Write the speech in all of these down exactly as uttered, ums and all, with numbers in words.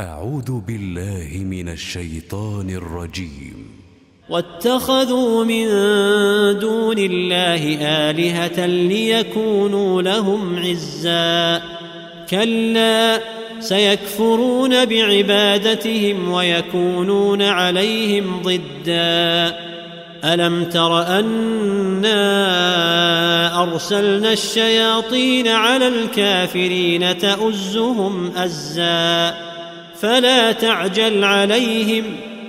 أعوذ بالله من الشيطان الرجيم واتخذوا من دون الله آلهة ليكونوا لهم عزا كلا سيكفرون بعبادتهم ويكونون عليهم ضدا ألم تر أنا أرسلنا الشياطين على الكافرين تؤزهم أزا فلا تعجل عليهم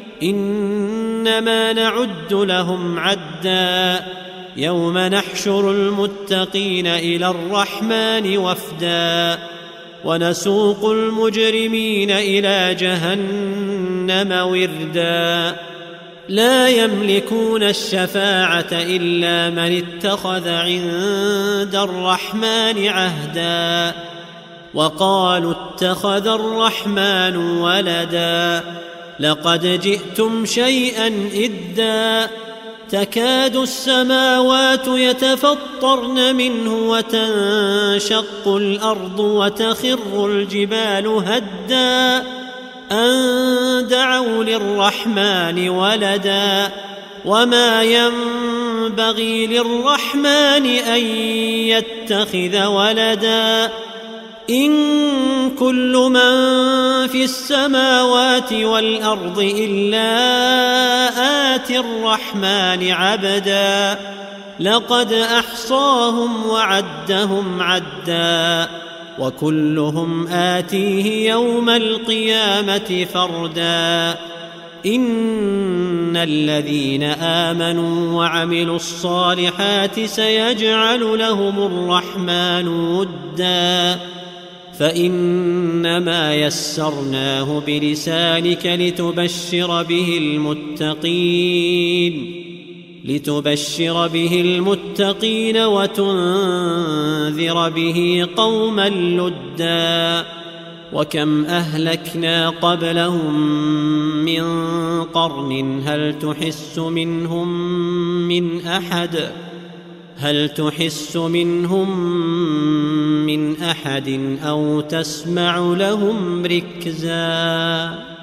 إنما نعد لهم عدا يوم نحشر المتقين إلى الرحمن وفدا ونسوق المجرمين إلى جهنم وردا لا يملكون الشفاعة إلا من اتخذ عند الرحمن عهدا وقالوا اتخذ الرحمن ولدا لقد جئتم شيئا إدا تكاد السماوات يتفطرن منه وتنشق الأرض وتخر الجبال هدا أن دعوا للرحمن ولدا وما ينبغي للرحمن أن يتخذ ولدا إن كل من في السماوات والأرض إلا آتي الرحمن عبدا لقد أحصاهم وعدهم عدا وكلهم آتيه يوم القيامة فردا إن الذين آمنوا وعملوا الصالحات سيجعل لهم الرحمن ودا فإنما يسرناه بلسانك لتبشر به المتقين لتبشر به المتقين وتنذر به قوما لدا وكم أهلكنا قبلهم من قرن هل تحس منهم من أحد هل تحس منهم من أحد أو تسمع لهم ركزا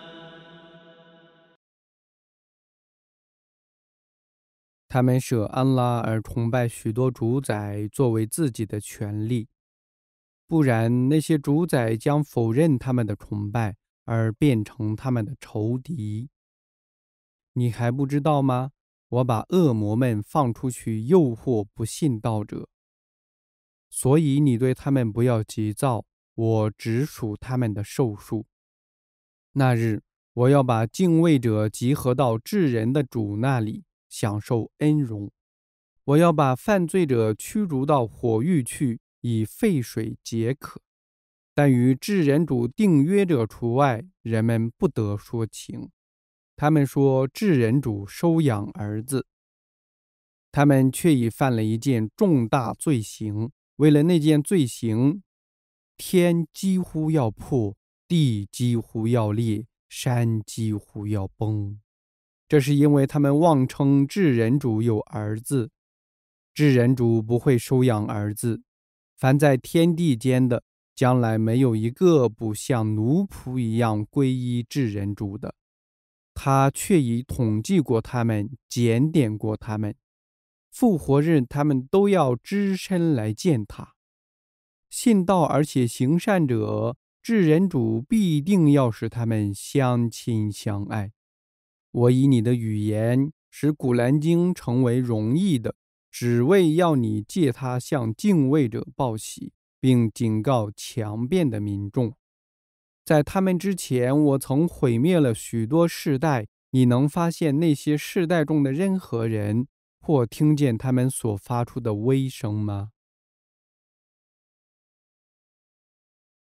他们舍安拉而崇拜许多主宰作为自己的权利，不然那些主宰将否认他们的崇拜，而变成他们的仇敌。你还不知道吗？我把恶魔们放出去诱惑不信道者，所以你对他们不要急躁，我只数他们的寿数。那日，我要把敬畏者集合到至人的主那里，享受恩荣。我要把犯罪者驱逐到火狱去，以沸水解渴。但与至人主订约者除外，人们不得说情。他们说至人主收养儿子，他们却已犯了一件重大罪行。为了那件罪行，天几乎要破，地几乎要裂，山几乎要崩。这是因为他们妄称至人主有儿子，至人主不会收养儿子。凡在天地间的，将来没有一个不像奴仆一样皈依至人主的。他却已统计过他们，检点过他们。复活日，他们都要只身来见他。信道而且行善者，至人主必定要使他们相亲相爱。我以你的语言使古兰经成为容易的，只为要你借它向敬畏者报喜，并警告强辩的民众。在他们之前，我曾毁灭了许多世代，你能发现那些世代中的任何人，或听见他们所发出的威声吗？